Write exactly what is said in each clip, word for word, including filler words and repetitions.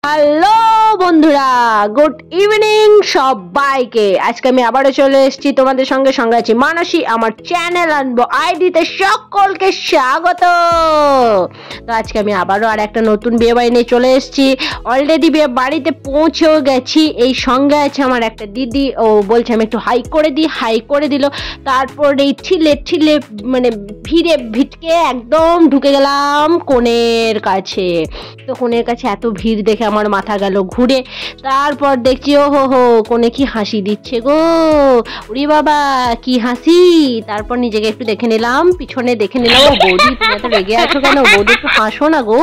Hello বন্ধুরা, good evening সবাইকে। আজকে আমি আবারও চলে এসেছি তোমাদের সঙ্গে সঙ্গে আছি মানসী। আমার চ্যানেল আনবো আইডিতে সকলকে স্বাগত। তো আজকে আমি আবারও আর একটা নতুন বিয়ে বাড়ি নিয়ে চলে এসেছি। অলরেডি বিয়ে বাড়িতে পৌঁছেও গেছি। এই সঙ্গে আছে আমার একটা দিদি, ও বলছে আমি একটু হাই করে দিই, হাই করে দিল। তারপর এই ঠিলে ঠিলে মানে ভিড়ে ভিটকে একদম ঢুকে গেলাম কনের কাছে। তো কনের কাছে এত ভিড় দেখে আমার মাথা গেল ঘুরে। তারপর দেখছি ও হো হো কোনে কি হাসি দিচ্ছে গো, উরি বাবা কি হাসি। তারপর নিজেকে একটু দেখে নিলাম, পিছনে দেখে নিলাম। ও বৌদি তুমি এত রেগে আছো কেন, বৌদি একটু হাসো না গো।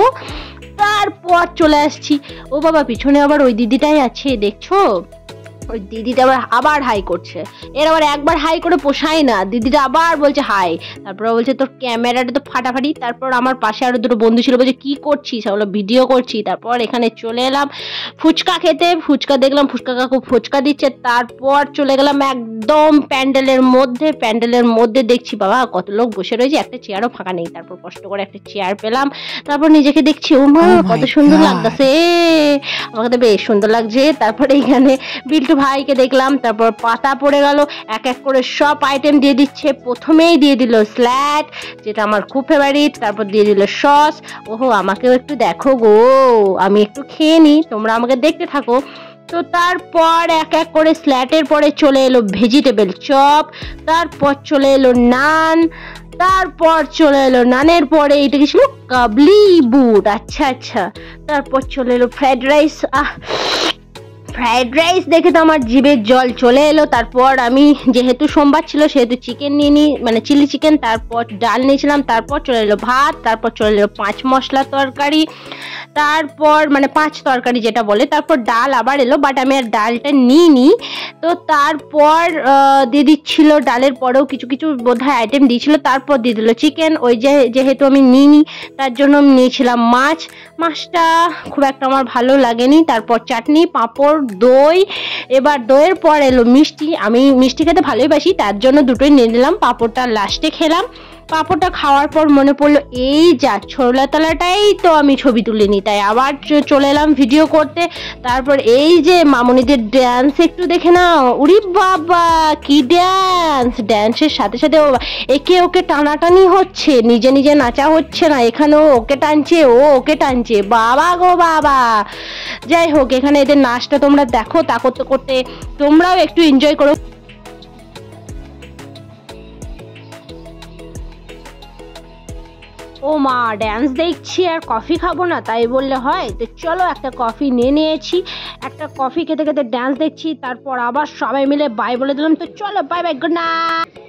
তারপর চলে আসছি, ও বাবা পিছনে আবার ওই দিদিটাই আছে দেখছো। ওই দিদিটা আবার আবার হাই করছে। এর আবার একবার হাই করে পোষায় না, দিদিটা আবার বলছে হাই। তারপর বলছে তোর ক্যামেরাটা তো ফাটাফাটি। তারপর আমার পাশে আরো দুটো বন্ধু ছিল, বলছে কি করছিস, বলো ভিডিও করছি। তারপর এখানে চলে এলাম ফুচকা খেতে। ফুচকা দেখলাম ফুচকা কাকু ফুচকা দিচ্ছে। তারপর চলে গেলাম একদম প্যান্ডেলের মধ্যে। প্যান্ডেলের মধ্যে দেখছি বাবা কত লোক বসে রয়েছে, একটা চেয়ারও ফাঁকা নেই। তারপর কষ্ট করে একটা চেয়ার পেলাম। তারপর নিজেকে দেখছি ও মা কত সুন্দর লাগতেছে, আমাকে তো বেশ সুন্দর লাগছে। তারপর এইখানে বিল্টু ভাইকে দেখলাম। তারপর পাতা পড়ে গেল, এক এক করে সব আইটেম দিয়ে দিচ্ছে। প্রথমেই দিয়ে দিল স্ল্যাট, যেটা আমার খুব ফেভারিট। তারপর দিয়ে দিল সস। ওহো আমাকেও একটু দেখো গো, আমি একটু খেয়ে নিই, তোমরা আমাকে দেখতে থাকো। তো তারপর এক এক করে স্ল্যাটের পরে চলে এলো ভেজিটেবল চপ। তারপর চলে এলো নান। তারপর চলে এলো নানের পরে এটা কি ছিল, কাবলি বুট। আচ্ছা আচ্ছা। তারপর চলে এলো ফ্রাইড রাইস। আহ ফ্রাইড রাইস দেখে তো আমার জিভের জল চলে এলো। তারপর আমি যেহেতু সোমবার ছিল সেহেতু চিকেন নিয়ে নিই, মানে চিলি চিকেন। তারপর ডাল নিয়েছিলাম। তারপর চলে এলো ভাত। তারপর চলে এলো পাঁচ মশলা তরকারি। তারপর মানে পাঁচ তরকারি যেটা বলে। তারপর ডাল আবার এলো, বাট আমি আর ডালটা নিই নি। তো তারপর দিয়ে দিচ্ছিল ডালের পরেও কিছু কিছু বোধহয় আইটেম দিয়েছিল। তারপর দিয়ে দিল চিকেন। ওই যে যেহেতু আমি নিই নি তার জন্য আমি নিয়েছিলাম মাছ। মাছটা খুব একটা আমার ভালো লাগেনি। তারপর চাটনি, পাঁপড়, দই। এবার দইয়ের পর এলো মিষ্টি। আমি মিষ্টি খেতে ভালোই বাসি, তার জন্য দুটোই নিয়ে নিলাম। পাঁপড়টা লাস্টে খেলাম। পাঁপড়টা খাওয়ার পর মনে পড়লো এই যা ছোলা তলাটাই তো আমি ছবি তুলিনি, তাই আবার চলে এলাম ভিডিও করতে। তারপর এই যে মামুনিদের ড্যান্স একটু দেখে নাও। উরি বাবা কি ড্যান্স, ড্যান্সের সাথে সাথে একে ওকে টানাটানি হচ্ছে, নিজে নিজে নাচা হচ্ছে না। এখানে ও ওকে টানছে, ও ওকে টানছে, বাবা গো বাবা। যাই হোক এখানে এদের নাচটা তোমরা দেখো, তা করতে করতে তোমরাও একটু এনজয় করো। ও মা ড্যান্স দেখছি আর কফি খাবো না, তাই বললে হয়? তো চলো একটা কফি নিয়ে নিয়েছি। একটা কফি খেতে খেতে ড্যান্স দেখছি। তারপর আবার সবাই মিলে বাই বলে দিলাম। তো চলো বাই বাই, গুড নাইট।